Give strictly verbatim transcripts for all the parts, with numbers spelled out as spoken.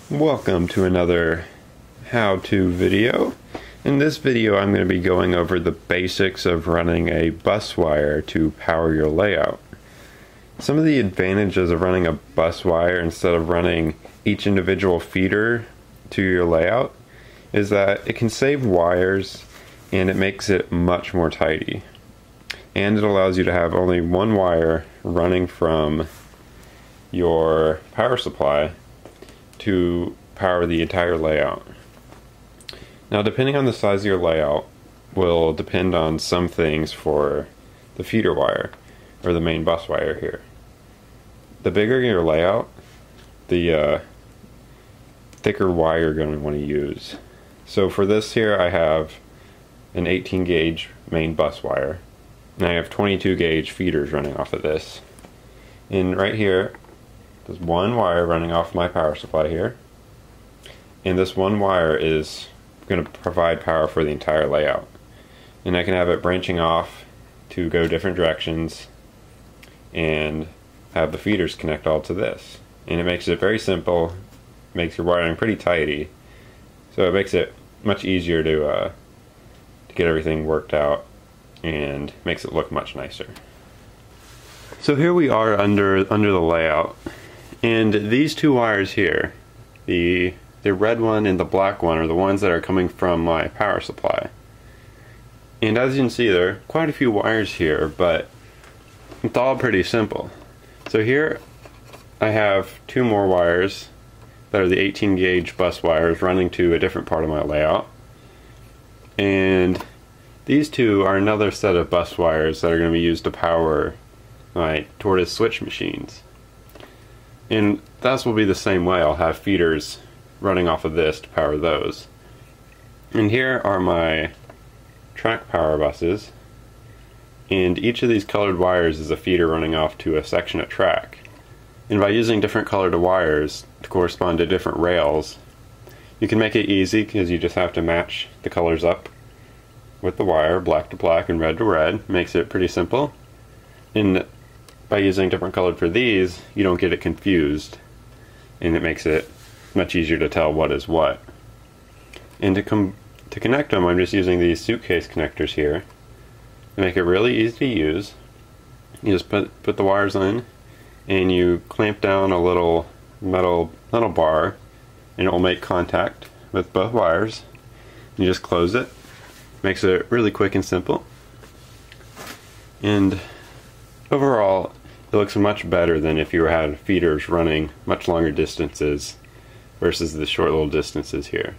Welcome to another how-to video. In this video I'm going to be going over the basics of running a bus wire to power your layout. Some of the advantages of running a bus wire instead of running each individual feeder to your layout is that it can save wires and it makes it much more tidy. And it allows you to have only one wire running from your power supply to power the entire layout. Now, depending on the size of your layout will depend on some things for the feeder wire or the main bus wire here. The bigger your layout, the uh, thicker wire you're going to want to use. So for this here I have an eighteen gauge main bus wire and I have twenty-two gauge feeders running off of this. And right here there's one wire running off my power supply here, and this one wire is going to provide power for the entire layout. And I can have it branching off to go different directions and have the feeders connect all to this. And it makes it very simple, makes your wiring pretty tidy, so it makes it much easier to, uh, to get everything worked out and makes it look much nicer. So here we are under, under the layout. And these two wires here, the the red one and the black one, are the ones that are coming from my power supply. And as you can see, there are quite a few wires here, but it's all pretty simple. So here I have two more wires that are the eighteen gauge bus wires running to a different part of my layout. And these two are another set of bus wires that are going to be used to power my Tortoise switch machines. And that will be the same way. I'll have feeders running off of this to power those. And here are my track power buses. And each of these colored wires is a feeder running off to a section of track. And by using different colored wires to correspond to different rails, you can make it easy because you just have to match the colors up with the wire, black to black and red to red. Makes it pretty simple. And by using different colored for these, you don't get it confused, and it makes it much easier to tell what is what. And to com to connect them, I'm just using these suitcase connectors here to make it really easy to use. You just put put the wires in, and you clamp down a little metal metal bar, and it will make contact with both wires. You just close it. Makes it really quick and simple. And overall, it looks much better than if you had feeders running much longer distances versus the short little distances here.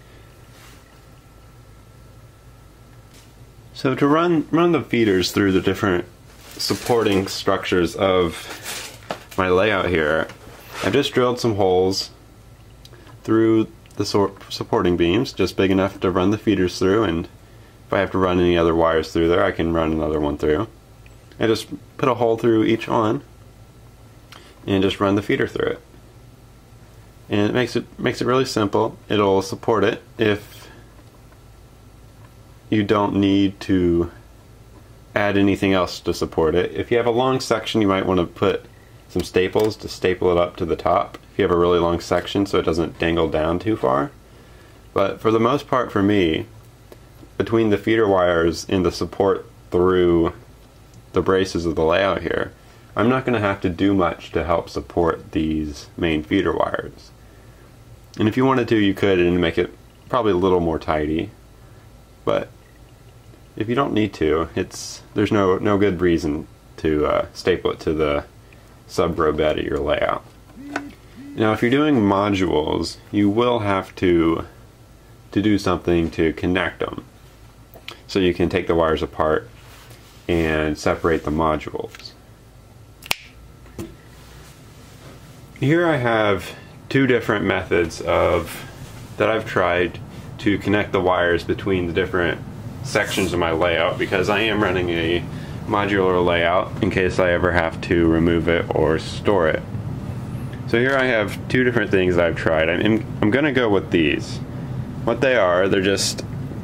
So to run run the feeders through the different supporting structures of my layout here, I've just drilled some holes through the supporting beams, just big enough to run the feeders through, and if I have to run any other wires through there, I can run another one through. I just put a hole through each one and just run the feeder through it. And it makes it makes it really simple. It'll support it if you don't need to add anything else to support it. If you have a long section, you might want to put some staples to staple it up to the top if you have a really long section so it doesn't dangle down too far. But for the most part, for me, between the feeder wires and the support through the braces of the layout here, I'm not going to have to do much to help support these main feeder wires. And if you wanted to, you could, and make it probably a little more tidy. But if you don't need to, it's there's no no good reason to uh, staple it to the sub-row bed of your layout. Now, if you're doing modules, you will have to to do something to connect them, so you can take the wires apart and separate the modules. Here I have two different methods of that I've tried to connect the wires between the different sections of my layout, because I am running a modular layout in case I ever have to remove it or store it. So here I have two different things that I've tried. I'm, I'm gonna go with these. What they are, they're just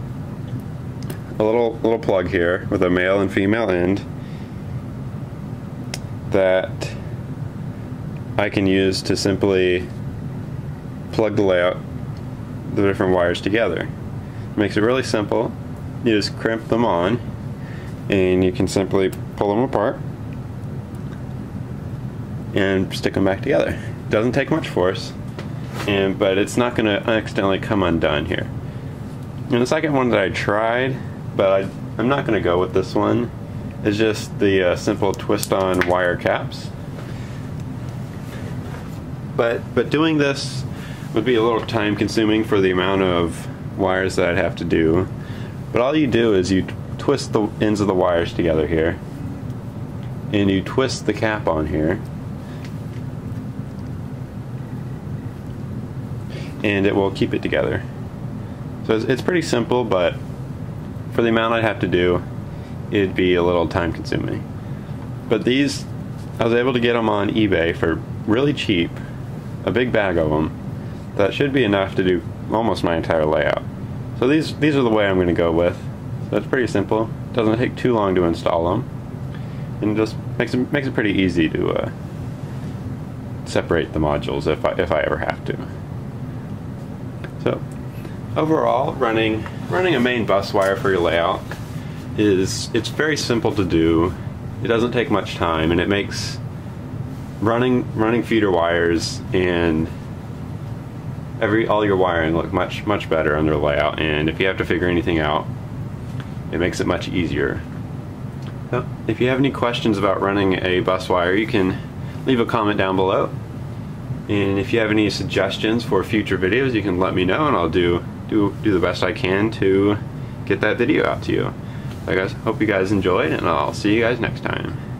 a little little plug here with a male and female end that I can use to simply plug the layout, the different wires together. It makes it really simple. You just crimp them on, and you can simply pull them apart and stick them back together. It doesn't take much force, and but it's not going to accidentally come undone here. And the second one that I tried, but I, I'm not going to go with this one, is just the uh, simple twist-on wire caps. But but doing this would be a little time-consuming for the amount of wires that I'd have to do. But all you do is you twist the ends of the wires together here, and you twist the cap on here, and it will keep it together. So it's, it's pretty simple, but for the amount I'd have to do, it'd be a little time consuming. But these, I was able to get them on eBay for really cheap, a big bag of them. That should be enough to do almost my entire layout. So these these are the way I'm going to go with. So it's pretty simple. It doesn't take too long to install them, and just makes it makes it pretty easy to uh, separate the modules if I if I ever have to. So overall, running running a main bus wire for your layout is it's very simple to do. It doesn't take much time, and it makes running running feeder wires and every all your wiring look much much better under layout. And if you have to figure anything out, it makes it much easier. So if you have any questions about running a bus wire, you can leave a comment down below. And if you have any suggestions for future videos, you can let me know, and I'll do do do the best I can to get that video out to you. I guys hope you guys enjoyed, and I'll see you guys next time.